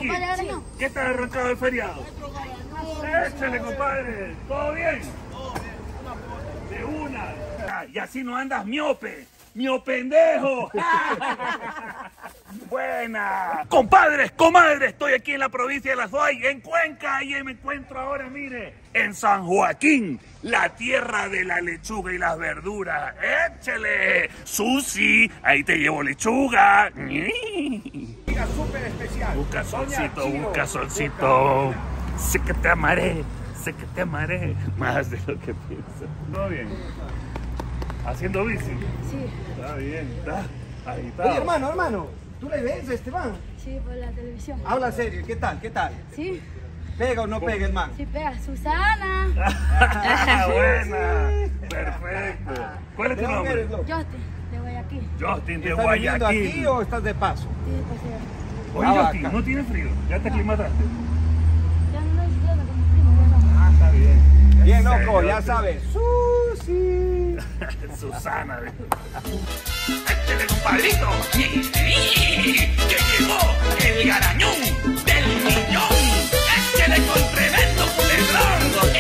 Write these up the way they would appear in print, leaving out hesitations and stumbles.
aquí? ¿Qué tal arrancado el feriado? Échale, compadre. ¿Todo bien? De una. Y así no andas miope. ¡Miopendejo! Buena. Compadres, comadres, estoy aquí en la provincia de La Suay, en Cuenca, y me encuentro ahora, mire, en San Joaquín, la tierra de la lechuga y las verduras. ¡Échale! Susi, ahí te llevo lechuga. Súper especial. Busca solcito, busca solcito. Sé que te amaré más de lo que piensas. ¿Todo bien? ¿Haciendo bici? Sí. Está bien, está. Ahí está. Oye, hermano, ¿tú le ves a Esteban? Sí, por la televisión. Habla serio, ¿qué tal? Sí. ¿Pega o no pega el man? Sí, pega. Susana. Buena. Perfecto. ¿Cuál es tu nombre? Justin, de Guayaquil. Justin de ¿Estás viviendo aquí Guayaquil. o estás de paso? Sí, de paseo. Oye, Justin, ¿no tienes frío? ¿Ya te aclimataste? Ya no lo disfruto como primo, ya no. Ah, está bien. Bien, loco, ya sabes. Susi. Susana. ¡Échale, compadrito! ¡Que llegó el garañón del millón! ¡Échale con tremendo culebrón!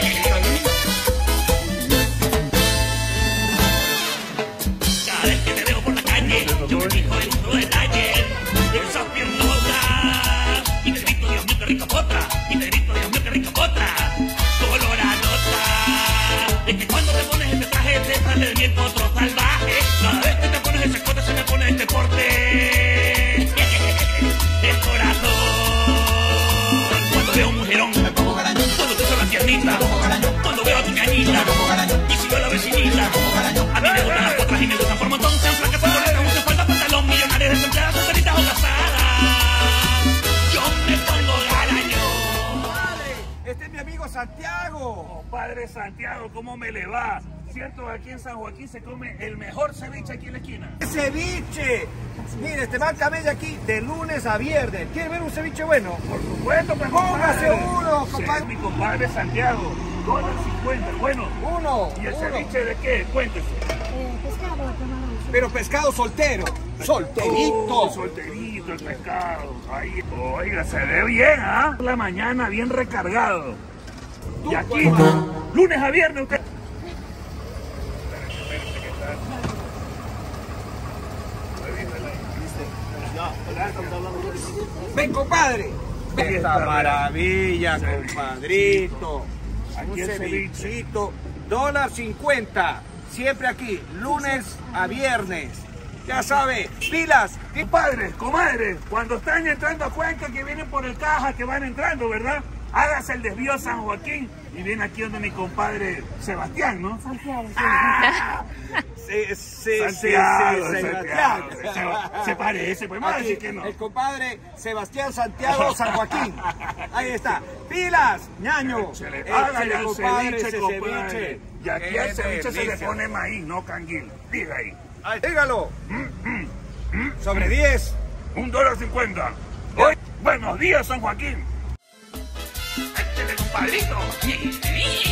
Cada vez que te veo por la calle, yo me fijo en otro detalle. Esas piernotas. Y te grito, Dios mío, qué rica potra. Y te grito, Dios mío, qué rica potra. Coloradota. Es que cuando te pones este traje, te sale de bien otro salvaje. Cada vez que te pones ese escote, se me pone este porte. El corazón. Cuando veo un mujerón, me pongo garañón. Cuando te la piernita, cuando veo a tu ñañita. Y si veo a la vecinita, a mí me gustan las potras y me gustan por montón. Sean flacas, sean bonitas, mucha falta, pantalón, millonarias, desempleadas, solteritas o casadas. Yo me pongo garañón. Este es mi amigo Santiago. Compadre Santiago, ¿cómo me le va? Cierto, aquí en San Joaquín se come el mejor ceviche aquí en la esquina. ¡Ceviche! Mire, Esteban Camella aquí de lunes a viernes. ¿Quiere ver un ceviche bueno? Por supuesto, pues, Póngase compadre. uno, Sí, compadre. mi compadre Santiago, $1.50. Bueno, Uno. ¿y el uno. ceviche de qué? Cuéntese. Pescado, camarón. Pero pescado soltero. Solterito. Solterito el pescado. Ahí, oiga, se ve bien, ¿ah? La mañana bien recargado. Y aquí, lunes a viernes, usted... Ven, compadre. Esta maravilla, Ceviche. compadrito. Aquí Un el cevichito. $1.50. Siempre aquí, lunes a viernes. Ya sabe, pilas. Padres, comadres, cuando están entrando a Cuenca, que vienen por el Caja, que van entrando, ¿verdad? Hágase el desvío a San Joaquín y viene aquí donde mi compadre Sebastián, ¿no? Santiago, sí. ¡Ah! Santiago. Se parece, pues más Aquí, decir que no. el compadre Sebastián Santiago San Joaquín. Ahí está. Pilas, ñaño. Hágale al compadre, ceviche, ese compadre. ceviche. Y aquí Qué al ceviche se le delicia. pone maíz, no canguil. Diga ahí. Ay, dígalo. Sobre 10. $1.50. Hoy, buenos días, San Joaquín. Échale, compadrito.